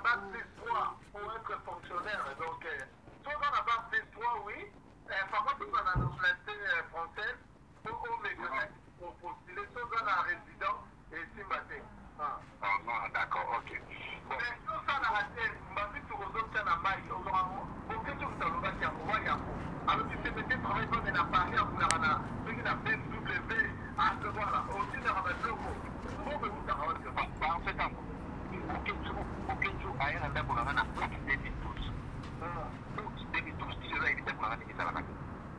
bac plus 3 pour être fonctionnaire. Donc, soit on a bac plus 3, oui. Par contre, on a la nationalité française pour postuler, soit on a résident et Simbaté. D'accord, ok. Mais si on a raté, on va vite aux autres à la maille. On aura aucun chose dans le bac à Yako. Alors, tu sais, peut-être travailler dans la Paris à Boulana, ceux qui n'ont pas W, à ce voilà, aussi dans la loco. Bon, mais vous savez, en fait, aucun jour, à un endroit pour la rana, 2012. 2012, si je l'ai évité pour la rana, c'est ça la rana.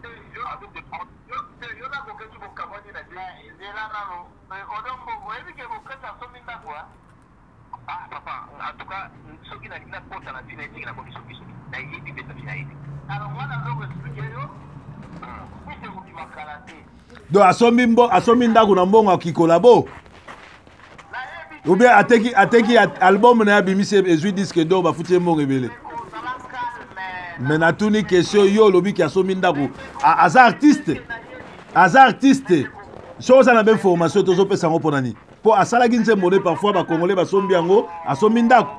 Ah, papa, en tout cas, ceux qui n'ont pas porté la finalité, qui n'ont pas mis sur qui n'a été fait la finalité. Alors, moi, je vais expliquer, si c'est vous qui m'a calaté. Donc, asombi ndako na mbongo akikolabo. Ou bien ateki album na abimisi ezwi disque d'or bafuti mbongo ebele. Mais na tuni question yo lobi ki asombi ndako. Aza artiste. Chose na ben formation tozo pesa ngo ponani. Po asala ki nse mone parfois ba congolais basombi yango asombi ndako.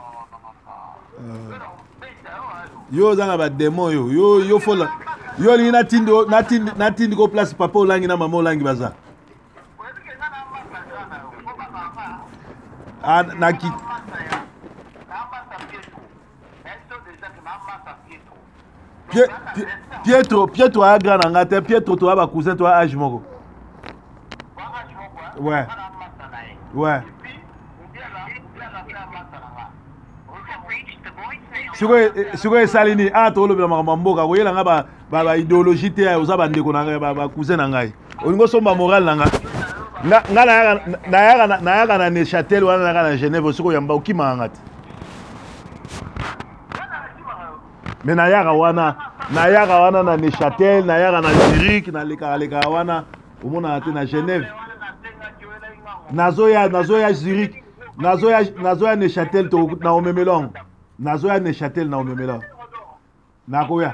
Yo zanga ba démon yo fola. Yo li natindi ko place papa olangi na mama olangi baza. Ah naki Pietro a grand ngate Pietro to ba cousin to âge moko. Ouais. Ouais. Siko salini to lo bila mboka ko yela nga ba idéologie te oza ba ndeko na ba cousin na ngai. Olingo somba moral na nga. Na yaka na Neuchâtel wana na Genève siko yamba okima ngati. Mais na yaka wana na Neuchâtel, na yaka na Zurich, na leka wana omona ate na Genève. Nazoya Zurich, nazoya Neuchâtel to na omemelong. Nazoya Neuchâtel na omemelong. Nakoya.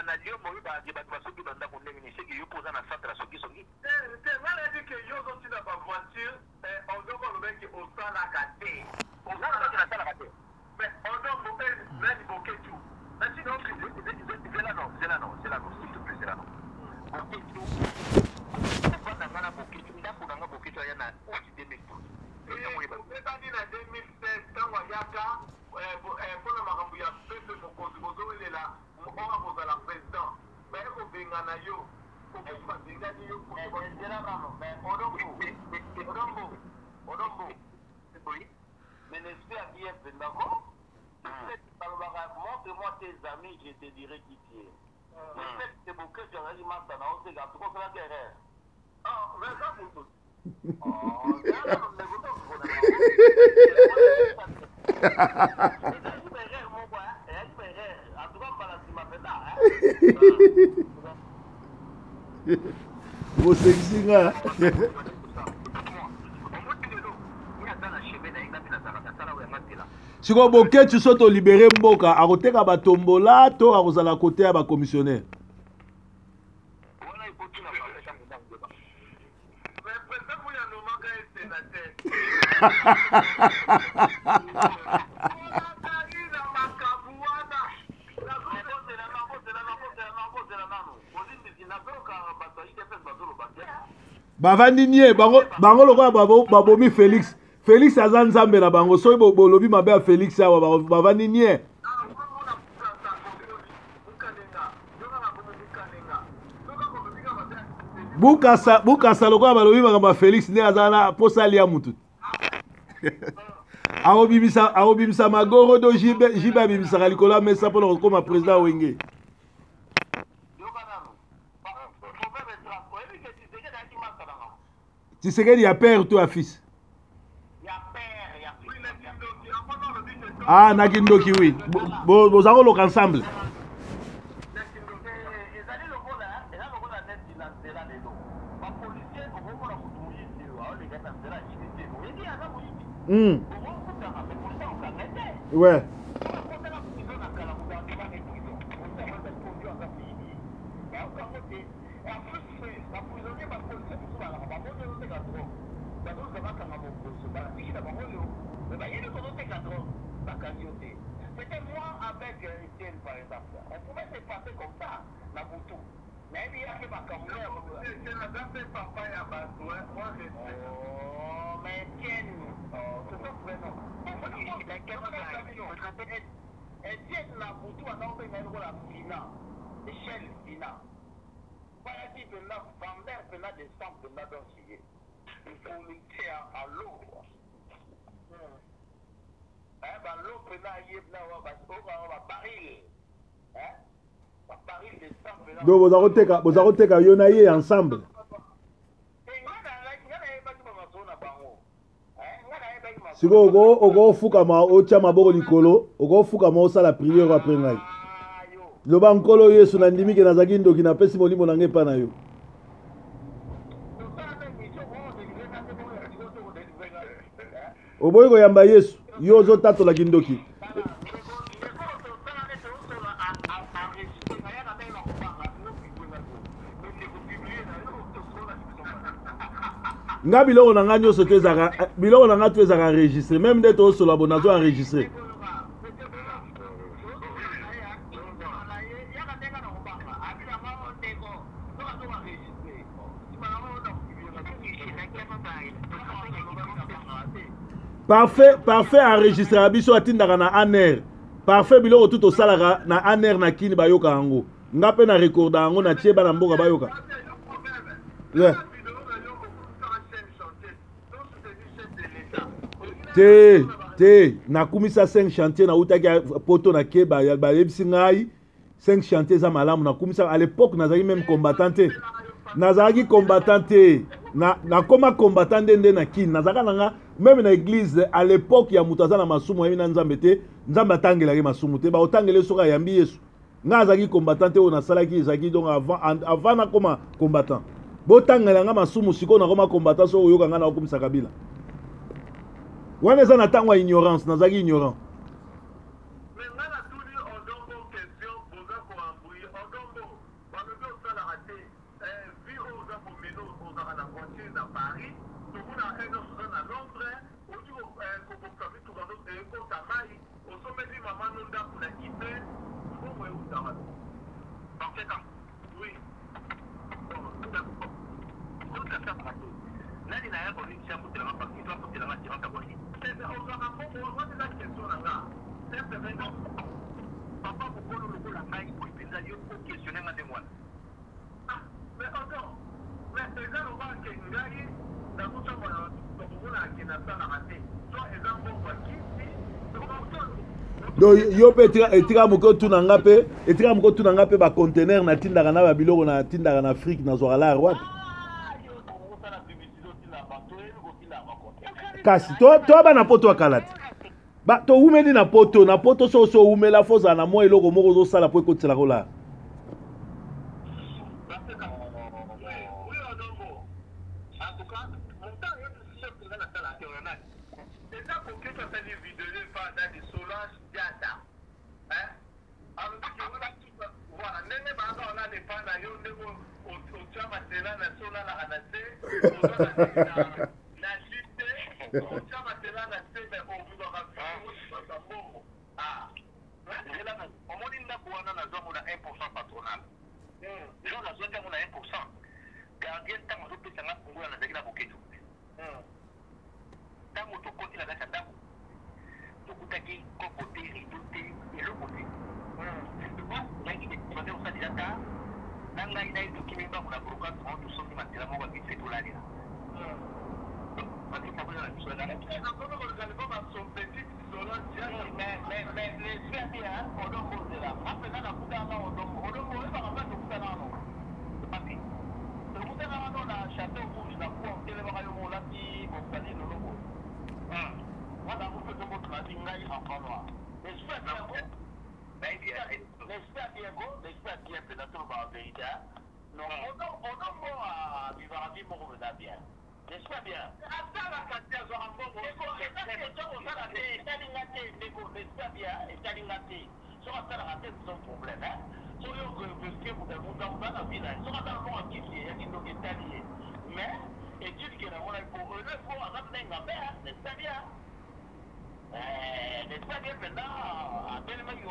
Montre-moi tes amis, je te dirai qui tu es. C'est pour que tu as dit, Martin, on sait que tu peux faire la guerre. Ah, mais ça, pour tout. Oh, Vou ser que xingar. Siko Boketu soto libéré mboka akoteka batombola to akozala côté ya ba commissionnaire. Bavandi nie bango lokola babomi Félix. Félix aza nzambe na bango soki bolobi mabe ya Félix awa bavandi nie. Bukasa lokola balobi makambo ya Félix nde aza na posa alia mutu. Akobimisa magoro do jibe abimisaka likolo ya mesa mpona kokoma président wenge. Tshisekedi ya père to ya fils. Ah, Nakindoki, oui. Vous avez l'autre ensemble. Ouais. Bakangiote avec Etienne, par exemple. On pouvait se passer comme ça, la boutou. Mais il y a que ma caméra. C'est la dame de papa et à Batou, moi je sais. Oh, mais Etienne, c'est son prénom. Etienne, la boutou, on a fait la finale. Échelle finale. Voilà qui peut la vendeur, peut la descendre, peut la danser. Il faut lutter à l'eau. L'eau peut la y être là, on va baril. Donc vous avez été yonaye ensemble. Si vous avez fukama ocha maboko likolo, ogo fukama osala prière après ngai. Loba nkolo Yesu na ndimi ke nazaki ndoki na pesi molimo na ngai pa na yo. Oboyi koyamba Yesu, yo ozotatola kindoki. Nga biloko na nga nyonso te ezaka biloko na nga to ezaka enregistré même nde tozosola bo nazo enregistré. Parfait enregistré abiso atindaka na aner. Parfait biloko tout osalaka na aner na kini bayoka yango. Nga pe na recorda yango na tie bana mboka bayoka. Yeah. Te nakumisa 5 chantiers na utaki poto na keba ya bayebisi ngai 5 chantiers za malamu nakumisa à l'époque nazaki même combattant te nazaki combattant te na koma combattant ndende na kin nazaka nanga même na église à l'époque ya mutaza na masumu yebi na nzambe te nzambe atangelaki masumu te ba otangele soka yambi Yesu nga azaki combattant te ona salaki ezaki donc avant na koma combattant botangela nga masumu siko na koma combattant so oyoka nga na okumisa kabila. Wana eza na ntango ya ignorance nazaki ignorant. Mais nga na tuni odongo question boza koambui odongo balobi osalaka te vi oyo oza komeno ozaka na voiture na Paris tomona eno oza na Londres oti kobokisa mituka ekota mai osomeli mama no ndako na ipe mbongo eutaka bakeka oui nani na yako ni chambo tena mapaki tu hapo tena maji hata kwa hii papa mokolo lokola ngai koepenza yo okesione nga nde mwana mais encore mais eza lobake ngai nakotambola tokomona akende asalaka te so eza mbongo akisi donc yo mpe etika moke otuna nga mpe etika moke otuna nga mpe bacontener natindaka na babiloko natindaka na afrique nazwaka la rwate kasi to bana poto akala te ba to umeli na poto so umela foza na mo eloko moko zo sala po ekotela kola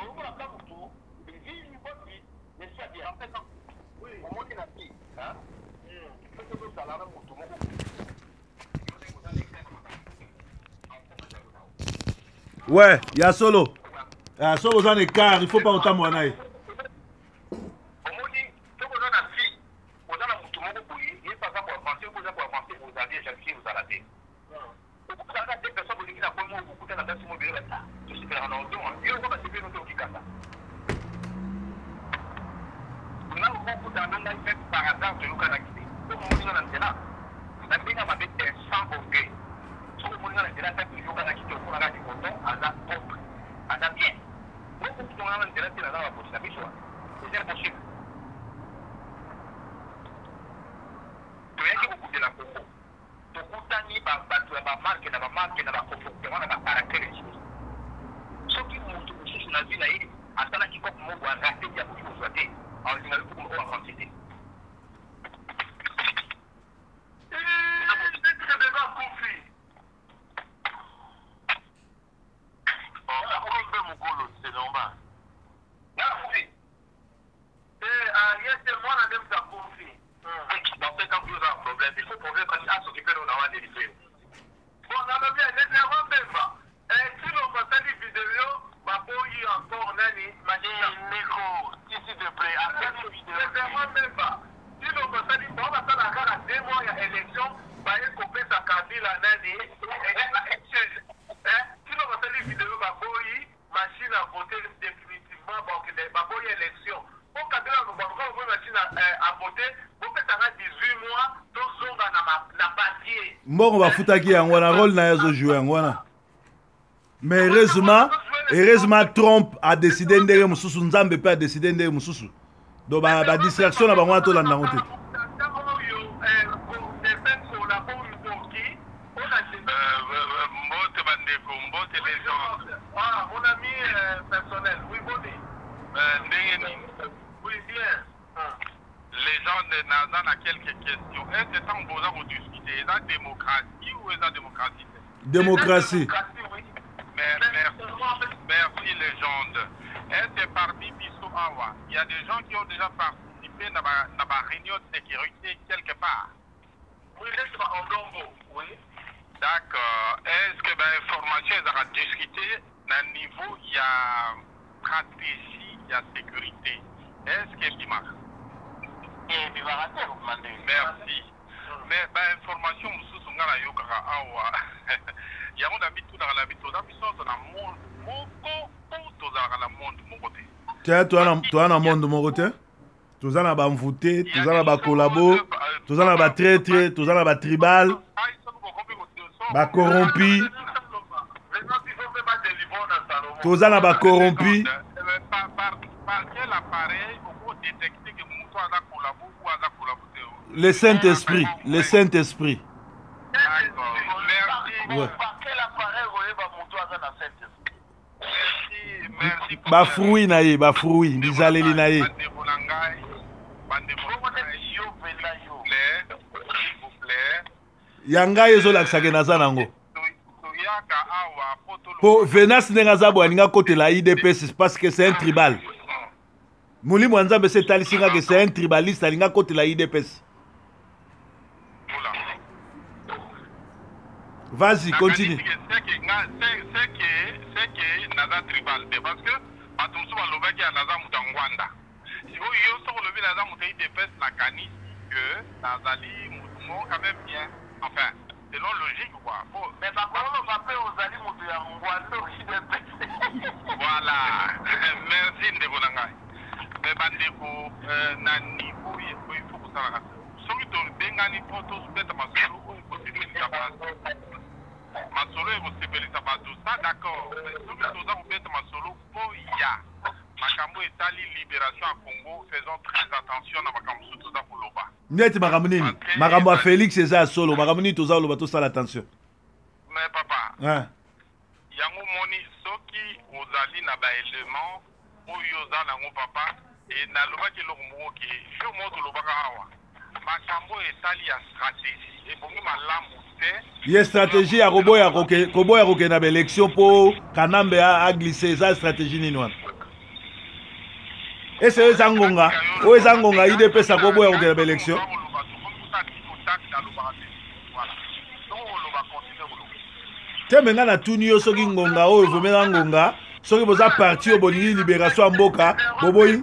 Ouais, il y a solo. Il y a solo dans les cars, il ne faut pas autant m'en aller. Bon, on va foutre qui en un rôle dans jouer en wana. Mais heureusement Trump a décidé de mususu Nzambe pas décidé de mususu. Donc ba distraction na bango to landa ngote. Mon ami personnel, oui, Boni. Oui, bien. Les gens de Nazan a quelques questions. Est-ce que vous avez discuté, est-ce la démocratie ou est-ce la démocratie? Démocratie. Merci légende. Est-ce que parmi Bissou Awa, il y a des gens qui ont déjà participé dans la réunion de sécurité quelque part? Oui, c'est en Dongo, oui. D'accord. Est-ce que l'information est discutée à un niveau, il y a stratégie, il y a sécurité? Est-ce que tu marques? Merci. Mais l'information, nous sommes dans la Yokara Awa. Il y a un habitude dans la vie, tout dans le monde, tout dans le monde, mon côté. Tiens, toi, dans le monde de mon côté? Tout ça, on va voter, tout ça, on va collaborer, tout ça, on va traiter, tout ça, on va tribal, va corrompu. Tout ça, on va corrompu. Par quel appareil on peut détecter que nous sommes à collaborer ou à collaborer? Le Saint-Esprit, le Saint-Esprit. D'accord, merci. Ouais. Par quel appareil vous voyez mon à la Saint-Esprit? Merci. Ba fruit naïe, ba fruit, bizaleli naïe. S'il vous plaît. Yanga yezo la kisake na zanango. Pour Venas Nengazabu aninga côté la IDPS parce que c'est un tribal. Mouli Mwanzambe c'est talisinga que c'est un tribaliste aninga côté la IDPS. Vas-y, continue. C'est que Naza tribal parce que Atumsu Balobaki à Naza Moutangwanda. Si vous y avez levé Naza Mouta IDPS la cani que Nazali Moutumo quand même bien. Enfin. C'est non logique quoi. Mais par contre, on va faire aux alliés voilà. Merci Ndebonanga. Mais Bandeko, Nanibo, il faut que ça la rate. Celui dont Bengani Poto souhaite ma solo, il faut se faire sa base. Ma solo, il faut se faire sa base. Ça, d'accord. Mais celui dont vous faites ma solo, il y a. Makambo et Tali, libération à Congo, faisons très attention à Makambo tout ça pour l'Oba. Net Makamnini. Makambo à Félix, c'est ça solo. Makamnini, tout ça, l'Oba, tout ça, l'attention. Mais papa, hein? Yango Moni, ceux qui ont allé dans l'élément, où ils ont allé papa, et dans l'Oba qui est l'Oba qui est, je montre l'Oba Kawa. Makambo et Tali à stratégie. Et pour nous, ma lampe, il y a stratégie à Kobo ya Roke na l'élection pour Kanambe a glissé sa stratégie ninoine. ese oyo eza ngonga oyo eza ngonga idps akoboya kokela baélection te me nga natuni yo soki ngonga oyo vomela ngonga soki boza parti oyo bolingi libération ya mboka boboyi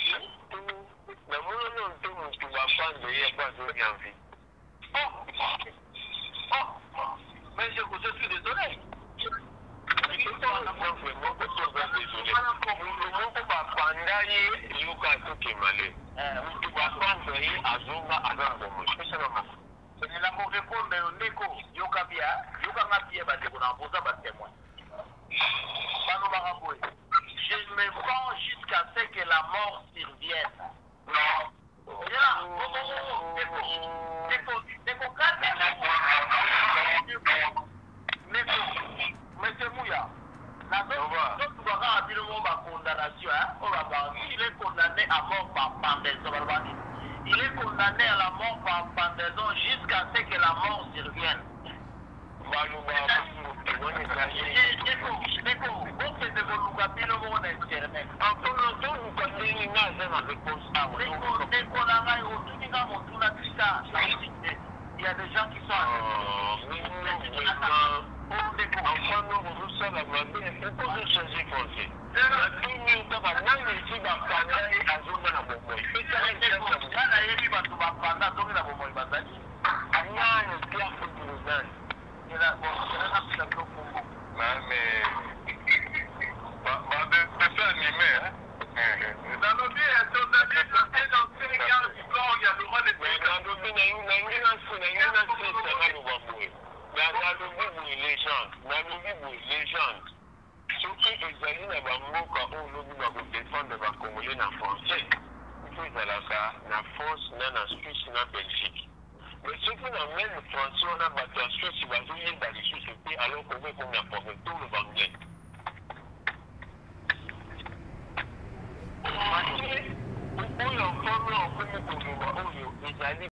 Mais je suis désolé. Je me prends jusqu'à ce que la mort survienne. Non. Monsieur Mouya, il est condamné à mort par pendaison. Il est condamné à la mort par pendaison jusqu'à ce que la mort survienne. Il y a des gens qui sont